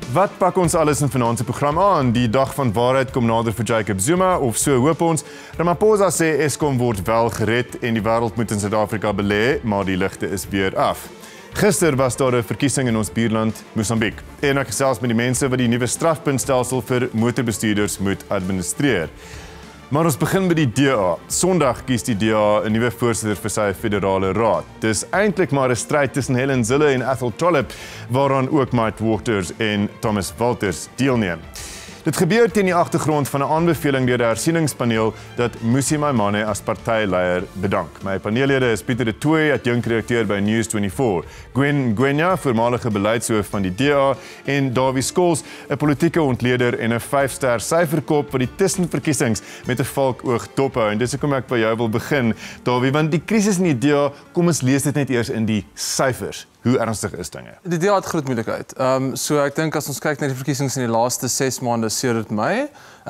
Wat pak ons alles in vanaand se program aan? Die dag van waarheid kom nader vir Jacob Zuma, of so hoop ons. Ramaphosa sê Eskom word wel gered en die wêreld moet in Suid-Afrika belê, maar die ligte is weer af. Gister was daar 'n verkiesing in ons buurland Mosambiek. En ek gesels met die mense wat die nuwe strafpuntstelsel vir motorbestuurders moet administreer. Maar ons begin by die DA. Sondag kies die DA 'n nuwe voorsitter vir sy federale raad. Dis eintlik maar 'n stryd tussen Helen Zille en Athol Trollip, waaraan ook Mike Waters en Thomas Walters deelneem. Dit gebeur teen die agtergrond van 'n aanbeveling deur die hersieningspaneel dat Mmusi Maimane as partyleier bedank. My paneellede is Pieter de Tooy, adjunkredakteur by News24, Gwen Gwenya, voormalige beleidshoof van die DA, en Davie Skols, 'n politieke ontleder en 'n 5-ster syferkop wat die tussenverkiesings met 'n valkoog dophou. En dis hoekom ek by jou wil begin, Davie, want die krisis in die DA, kom ons lees dit net eers in die syfers. Hoe ernstig is dinge? Die DA het groot moeilikheid. So ek dink as ons kyk na die verkiesings in die laaste 6 maande sedert Mei,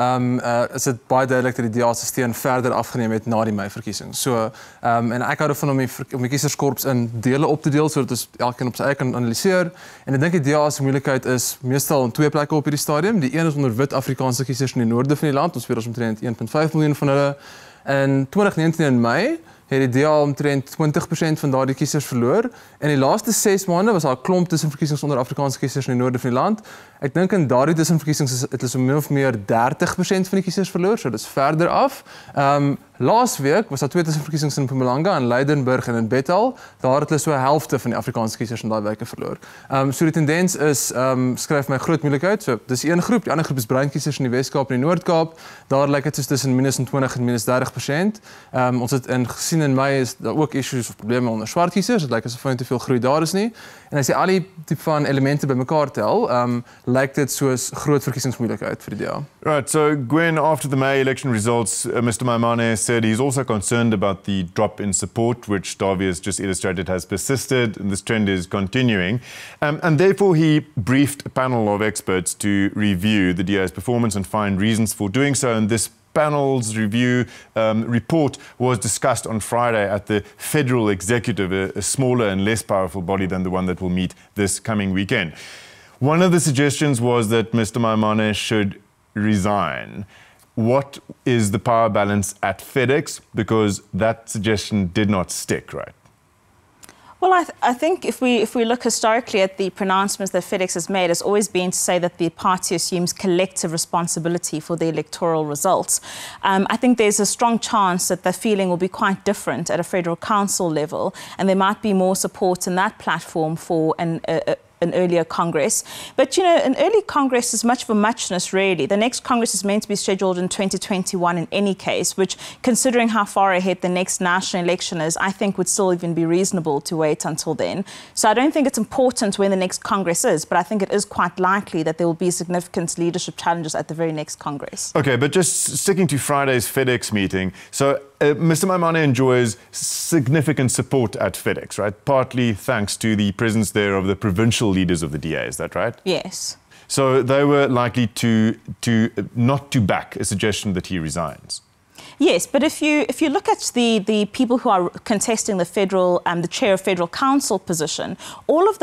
is dit baie duidelik dat die DA se steun verder afgeneem het na die Mei-verkiesing. So en ek hou ervan om die kieserskorps in dele op te deel sodat ons elkeen op sy eie kan analiseer. En ek dink die DA se moeilikheid is meestal in 2 plekke op hierdie stadium. Die een is onder wit Afrikaanse kiesers in die noorde van die land. Ons weet ons omtrent 1.5 miljoen van hulle. In 2019 in Mei het die DA omtrent 20% van daardie kiesers verloor. In die laaste 6 maande was daar 'n klomp tussenverkiesings onder Afrikaanse kiesers in die noorde van die land. Ek dink in daardie tussenverkiesings het hulle so min of meer 30% van die kiesers verloor, so dis verder af. Laas week was daar 2 tussenverkiesings in Mpumalanga, in Leidenburg en in Bethal. Daar het hulle so 'n helfte van die Afrikaanse kiesers in daai weke verloor. So die tendens is skryf my groot moeilikheid. So dis een groep, die ander groep is bruin kiesers in die Wes-Kaap en die Noord-Kaap. Daar lyk dit soos tussen -20 en -30%. Ons het gesien in Mei is daar ook issues of probleme onder swart kiesers. Dit lyk asof nie te veel groei daar is nie. En as jy al die tipe van elemente bymekaar tel, lyk dit soos groot verkiesingsmoeilikheid vir die DA. Right, so Gwen, after the May election results, Mr. Maimane said he's also concerned about the drop in support, which Davie has just illustrated has persisted, and this trend is continuing. And therefore he briefed a panel of experts to review the DA's performance and find reasons for doing so, and this panel's review report was discussed on Friday at the Federal Executive, a smaller and less powerful body than the one that will meet this coming weekend. One of the suggestions was that Mr. Maimane should resign. What is the power balance at FedEx? Because that suggestion did not stick, right? Well, I think if we look historically at the pronouncements that FedEx has made, it's always been to say that the party assumes collective responsibility for the electoral results. I think there's a strong chance that the feeling will be quite different at a federal council level, and there might be more support in that platform for an earlier Congress. But, you know, an early Congress is much of a muchness, really. The next Congress is meant to be scheduled in 2021 in any case, which, considering how far ahead the next national election is, I think would still even be reasonable to wait until then. So I don't think it's important when the next Congress is, but I think it is quite likely that there will be significant leadership challenges at the very next Congress. Okay, but just sticking to Friday's FedEx meeting, so Mr. Maimane enjoys significant support at FedEx, right? Partly thanks to the presence there of the provincial leaders of the DA, is that right? Yes. So they were likely to not to back a suggestion that he resigns. Yes, but if you look at the people who are contesting the chair of federal council position, all of the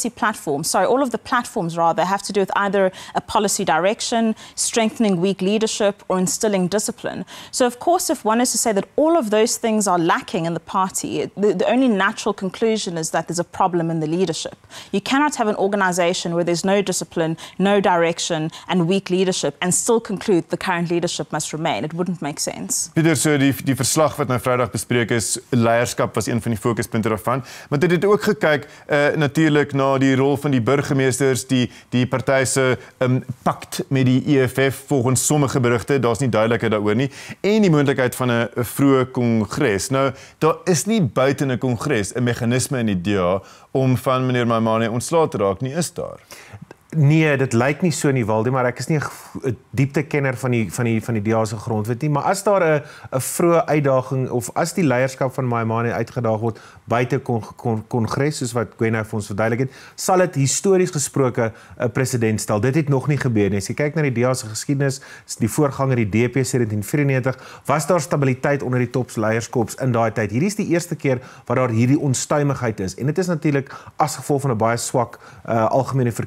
platforms have to do with either a policy direction, strengthening weak leadership, or instilling discipline. So of course, if one is to say that all of those things are lacking in the party, the only natural conclusion is that there's a problem in the leadership. You cannot have an organization where there's no discipline, no direction, and weak leadership, and still conclude the current leadership must remain. It wouldn't make sense. Pieter, so die verslag wat nou Vrydag bespreek is, leierskap was een van die fokuspunte daarvan, maar dit het ook gekyk natuurlik na die rol van die burgemeesters, die party se pakt met die EFF volgens sommige berigte, daar's nie duidelikheid daaroor nie, en die moontlikheid van 'n vroeë kongres. Nou, daar is nie buite 'n kongres 'n meganisme in die DA om van meneer Maimane ontslae te raak nie, is daar? Nee, dit lyk nie so nie, Waldi, maar ek is nie 'n dieptekenner van die DA se grondwet nie, maar as daar 'n vroeë uitdaging of as die leierskap van Maimane uitgedaag word buite kongres soos wat Gwen vir ons verduidelik het, sal dit histories gesproke 'n presedent stel. Dit het nog nie gebeur nie. As jy kyk na die DA se geskiedenis, die voorganger die DP se 1994, was daar stabiliteit onder die topleierskops in daai tyd. Hierdie is die eerste keer wat daar hierdie onstuimigheid is en dit is natuurlik as gevolg van 'n baie swak algemene verkiesing in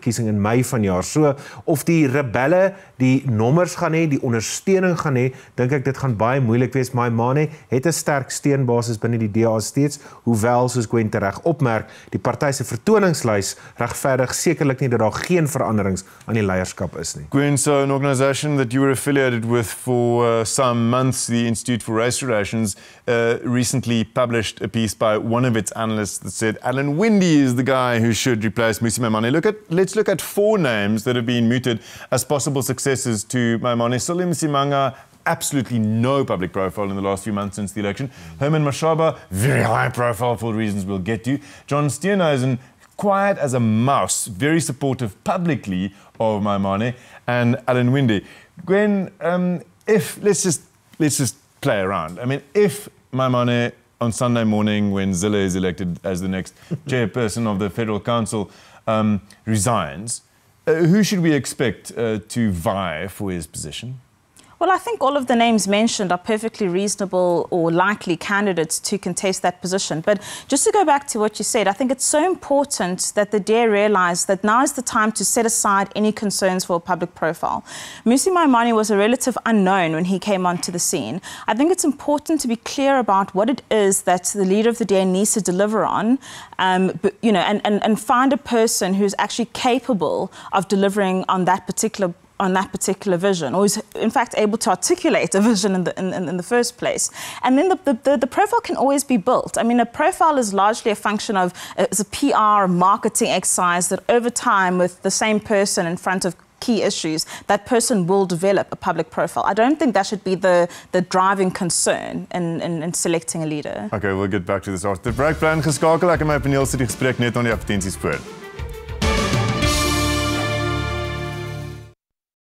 Mei vanjaar. So of die rebelle die nommers gaan hê, die ondersteuning gaan hê, dink ek dit gaan baie moeilik wees. Maimane het 'n sterk steunbasis binne die DA steeds, hoewel soos Gwen tereg opmerk, die party se vertoningslys regverdig sekerlik nie dat daar geen veranderings aan die leierskap is nie. Gwen, so an organisation that you were affiliated with for some months, the Institute for Race Relations, recently published a piece by one of its analysts that said Alan Winde is the guy who should replace Mmusi Maimane. Let's look at 4 names that have been mooted as possible successors to Maimane. Salim Simanga, absolutely no public profile in the last few months since the election. Herman Mashaba, very high profile for reasons we'll get to. John Steenhuisen, quiet as a mouse, very supportive publicly of Maimane, and Alan Winde. Gwen, let's just play around. I mean, if Maimane on Sunday morning, when Zille is elected as the next chairperson of the Federal Council, resigns, who should we expect to vie for his position? Well, I think all of the names mentioned are perfectly reasonable or likely candidates to contest that position. But just to go back to what you said, I think it's so important that the DA realise that now is the time to set aside any concerns for a public profile. Mmusi Maimane was a relative unknown when he came onto the scene. I think it's important to be clear about what it is that the leader of the DA needs to deliver on, and find a person who's actually capable of delivering on that particular vision, or is in fact able to articulate a vision in the first place. And then the profile can always be built. I mean, a profile is largely a function of it's a PR marketing exercise that over time, with the same person in front of key issues, that person will develop a public profile. I don't think that should be the driving concern in selecting a leader. Okay, we'll get back to this after the break. Plan geskakel. Ek en my paneel sit die gesprek net aan die advertensies voor.